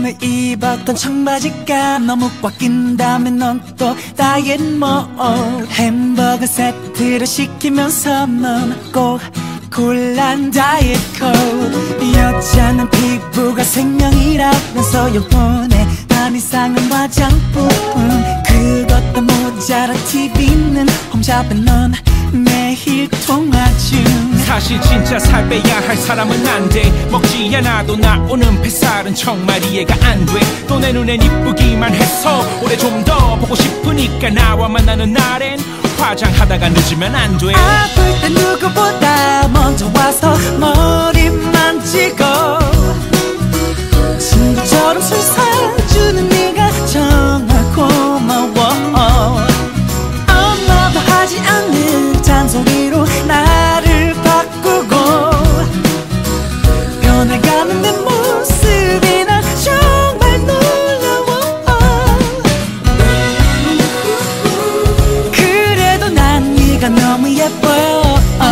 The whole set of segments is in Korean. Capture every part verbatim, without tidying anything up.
전에 입었던 청바지가 너무 꽉 낀다며 넌 또 다이어트 모드. 햄버거 세트를 시키면서 넌 꼭 콜란 다이어트 코드. 여자는 피부가 생명이라면서 영혼의 반 이상은 화장품. 그것도 모자라 티비는 홈샵에 넌 매일 통화 중. 사실 진짜 살 빼야 할 사람은 안 돼. 먹지 않아도 나오는 뱃살은 정말 이해가 안 돼. 또 내 눈엔 이쁘기만 해서 올해 좀 더 보고 싶으니까 나와 만나는 날엔 화장하다가 늦으면 안 돼. 아플 때 누구보다 먼저 와서 머리 만지고 친구처럼 술 사주는 네가 정말 고마워. 엄마도 하지 않는 잔소리로 나를 바꾸고 변해가는 내 모습이 난 정말 놀라워. 그래도 난 네가 너무 예뻐요.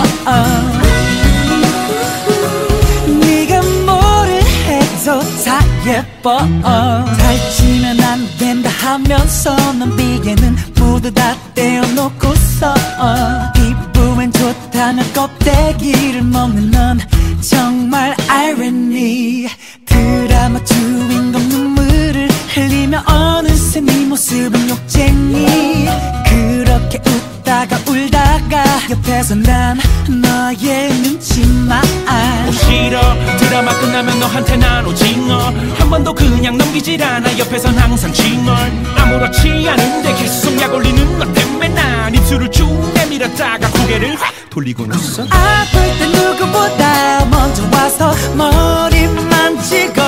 네가 뭐를 해도 다 예뻐. 살찌면 안 된다 하면서 넌 비계는 모두 다 떼어놓고서 피부엔 좋다면 껍데기를 먹는 넌 정말 알 앤 비. 드라마 주인공 눈물을 흘리며 어느새 네 모습은 욕쟁이. 그렇게 웃다가 울다가 옆에서 난 너의 눈치만. 뭐 싫어 드라마 끝나면 너한테 난 오징어. 한 번도 그냥 넘기질 않아. 옆에선 항상 징얼. 아무렇지 않은데 계속 약 올리는 너 때문에 난 입술을 쭉 내밀었다가 고개를 확 돌리곤 했어. 아플 때 누구보다 먼저 와서 머리 만지고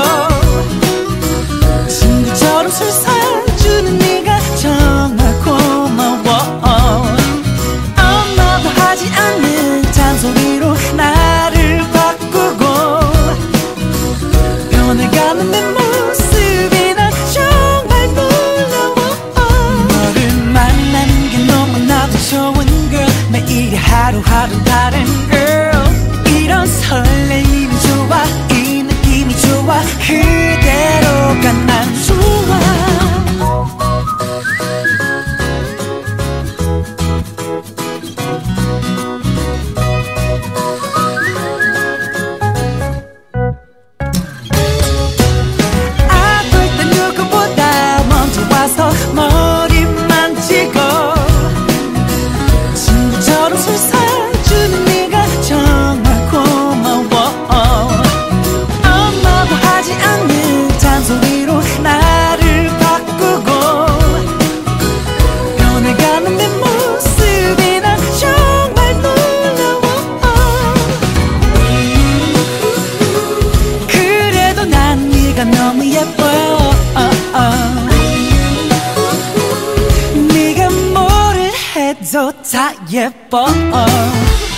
친구처럼 술 사주는 네가 정말 고마워. 엄마도 하지 않는 잔소리로 나를 바꾸고 변해가는 내 모습이 난 정말 놀라워. 너를 만나는 게 너무나도 좋은 girl. 매일이 하루하루 다른 girl. 이런 설레임이 좋아. 이 느낌이 좋아. 그대로가 난 좋아. 아플 때 누구보다 먼저 와서 머리 만지고 친구처럼 술 사주는 네가 정말 고마워. 엄마도 하지 않는 잔소리로 나를 바꾸고 변해가는 내 모습이 난 정말 놀라워. 그래도 난 네가 너무 예뻐요. 네가 뭐를 해도 다 예뻐.